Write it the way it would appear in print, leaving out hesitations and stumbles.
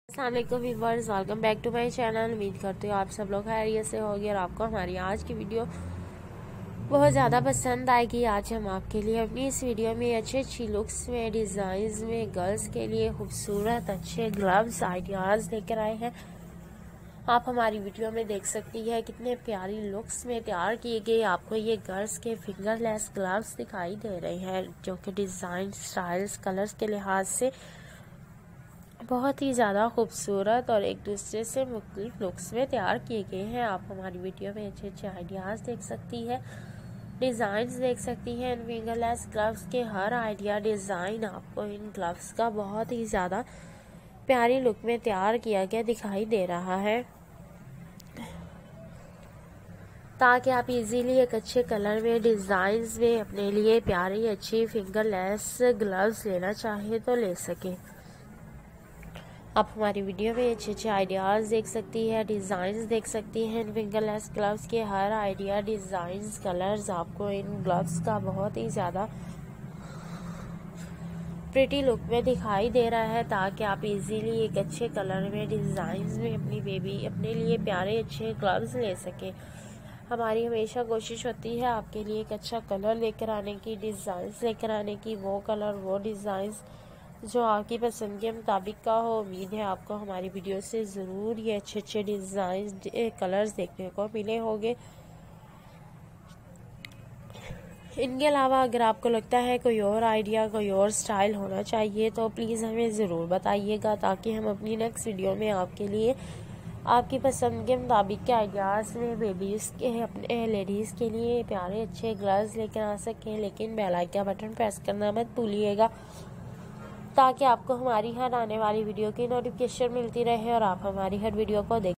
अस्सलामुअलैकुम viewers, welcome back to my channel. उम्मीद करती हूँ आप सब लोग खैरियत से होंगे और आपको हमारी आज की वीडियो बहुत ज़्यादा पसंद आएगी। आज हम आपके लिए अपनी इस वीडियो में अच्छी लुक्स में, डिज़ाइंस में, गर्ल्स के लिए खूबसूरत अच्छे ग्लव्स आइडियाज़ लेकर आए हैं। आप हमारी वीडियो में देख सकती है कितने प्यारी लुक्स में तैयार किए गए आपको ये गर्ल्स के फिंगरलेस ग्लव्स दिखाई दे रहे हैं, जो कि डिज़ाइन, स्टाइल्स, कलर्स के लिहाज से बहुत ही ज़्यादा खूबसूरत और एक दूसरे से मुख्तलिफ लुक्स में तैयार किए गए हैं। आप हमारी वीडियो में अच्छे आइडियाज़ देख सकती है, डिज़ाइंस देख सकती हैं। इन फिंगरलेस ग्लव्स के हर आइडिया डिज़ाइन आपको इन ग्लव्स का बहुत ही ज़्यादा प्यारी लुक में तैयार किया गया दिखाई दे रहा है, ताकि आप इजीली एक अच्छे कलर में, डिज़ाइंस में अपने लिए प्यारी अच्छी फिंगरलेस ग्लव्स लेना चाहे तो ले सके। आप हमारी वीडियो में अच्छे आइडियाज़ देख सकती है, डिज़ाइंस देख सकती हैं। इन फिंगरलेस ग्लव्स के हर आइडिया, डिज़ाइंस, कलर्स आपको इन ग्लव्स का बहुत ही ज़्यादा प्रिटी लुक में दिखाई दे रहा है, ताकि आप इजीली एक अच्छे कलर में, डिज़ाइंस में अपनी बेबी अपने लिए प्यारे अच्छे ग्लव्स ले सके। हमारी हमेशा कोशिश होती है आपके लिए एक अच्छा कलर लेकर आने की, डिज़ाइंस लेकर आने की, वो कलर, वो डिज़ाइंस जो आपकी पसंद के मुताबिक का हो। उम्मीद है आपको हमारी वीडियो से ज़रूर ये अच्छे डिज़ाइन, कलर्स देखने को मिले होंगे। इनके अलावा अगर आपको लगता है कोई और आइडिया, कोई और स्टाइल होना चाहिए तो प्लीज़ हमें ज़रूर बताइएगा, ताकि हम अपनी नेक्स्ट वीडियो में आपके लिए आपकी पसंद के मुताबिक के आइडियाज़ में बेबीज़ के, अपने लेडीज़ के लिए प्यारे अच्छे ग्लव्स लेकर आ सकें। लेकिन बेल आइकन का बटन प्रेस करना मत भूलिएगा, ताकि आपको हमारी हर आने वाली वीडियो की नोटिफिकेशन मिलती रहे और आप हमारी हर वीडियो को देख